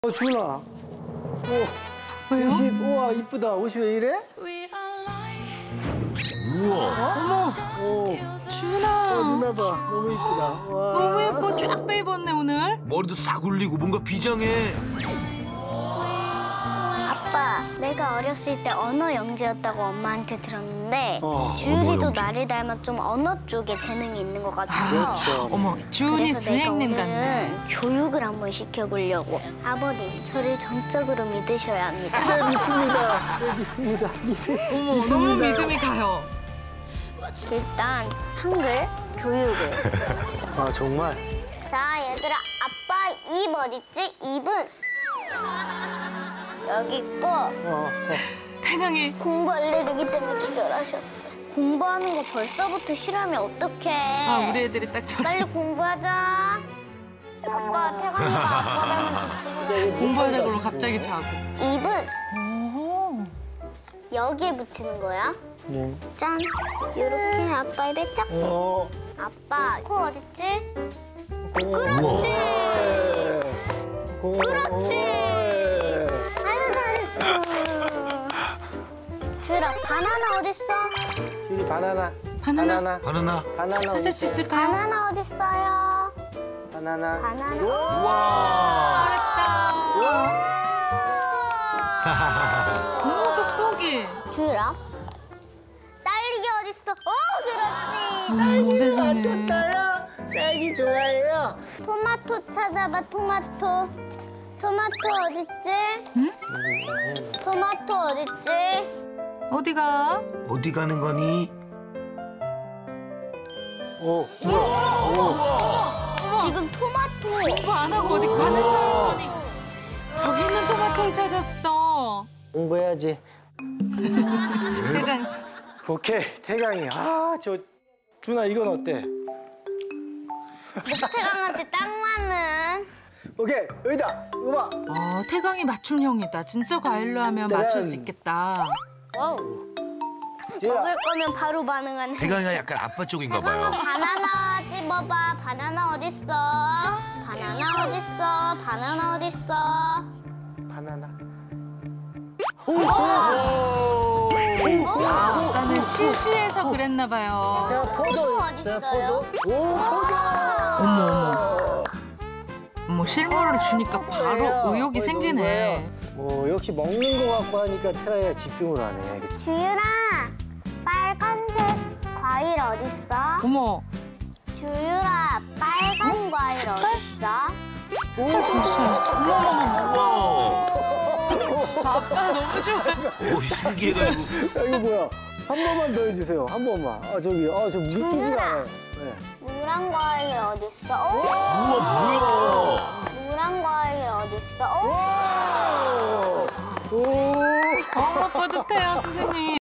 준아. 왜요? 옷이, 우와, 이쁘다. 옷이 왜 이래? 어머, 준아. 누나 봐. 너무 이쁘다. 와. 너무 예뻐. 쫙 빼입었네, 오늘. 머리도 싹 올리고 뭔가 비장해. 아빠, 내가 어렸을 때 언어 영재였다고 엄마한테 들었는데 언어 주율이도 영재. 나를 닮아 좀 언어 쪽에 재능이 있는 것 같아서 그렇죠. 어머, 주은이 그래서 내가 스낵님 오늘은 같네. 교육을 한번 시켜보려고. 아버님, 저를 전적으로 믿으셔야 합니다. 네, 믿습니다. 네, 믿습니다. 어머, 너무 믿음이 가요. 일단 한글 교육을. 아, 정말? 자, 얘들아, 아빠 입 어딨지? 입은 여기 있고 태강이 공부 알레르기 때문에 기절하셨어. 공부하는 거 벌써부터 싫어하면 어떡해. 우리 애들이 딱 저래. 빨리 공부하자. 아빠, 태광이가 아빠 닮은 집중을 하네. 공부하자고 갑자기 자고. 입은 오. 여기에 붙이는 거야. 네. 짠. 요렇게 아빠 입에 짝. 아빠, 코 어딨지? 그렇지. 그렇지. 아유, 잘했어. 주율아, 바나나 어딨어? 줄이 바나나. 바나나? 바나나. 바나나. 찾을 수 있을까요? 바나나 어딨어요? 바나나. 바나나. 와. 어머, 똑똑이. 주율아, 딸기 어딨어? 그렇지. 어머, 세상에. 좋다요. 딸기 좋아해요. 토마토 찾아봐, 토마토. 토마토 어딨지? 응? 토마토 어딨지? 어디가? 어디 가는 거니? 오, 뭐야? 지금 토마토. 공부 안 하고 어디 가는 줄 알았더니 저기 있는 토마토를 찾았어. 공부해야지. 태강. 오케이, 태강이. 아, 저 준아, 이건 어때? 목태강한테 딱 맞는. 오케이, 여기다. 이거 봐. 태강이 맞춤형이다. 진짜 과일로 하면 맞출 수 있겠다. 와우. 지율아. 먹을 거면 바로 반응하네. 태강이가 약간 아빠 쪽인가 태강아, 봐요. 바나나 집어봐. 바나나 어딨어? 바나나 어딨어? 바나나 어딨어? 바나나. 아까는 시시해서 그랬나 봐요. 내가 포도. 어딨어요? 포도. 오, 포도. 어머. 어머, 실물을 주니까 바로 뭐예요? 의욕이 거의 생기네. 뭐 역시 먹는 거 갖고 하니까 테라야 집중을 하네. 그치? 주율아, 빨간색 과일 어딨어? 어머, 주율아, 빨간 과일 어딨어? 글쎄. 와. 아빠 너무 좋아해. 오, 신기해가지고. 야, 이거 뭐야? 한 번만 더 해주세요. 한 번만. 저 믿기지가 않아요. 네. 노란 과일 어딨어? 우와, 뭐야? 노란 과일 어딨어? 오! 뿌듯해요, 선생님.